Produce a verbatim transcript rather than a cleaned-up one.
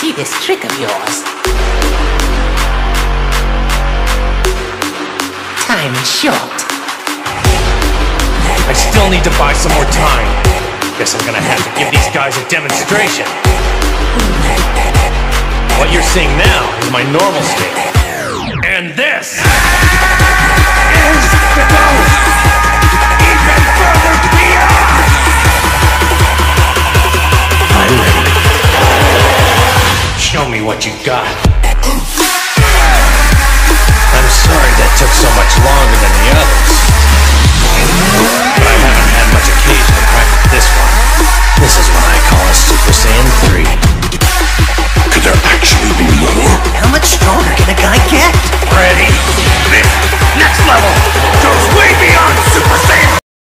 see this trick of yours. Time is short. I still need to buy some more time. Guess I'm gonna have to give these guys a demonstration. What you're seeing now is my normal state. And this is the ghost! Even further beyond! I'm ready. Show me what you got.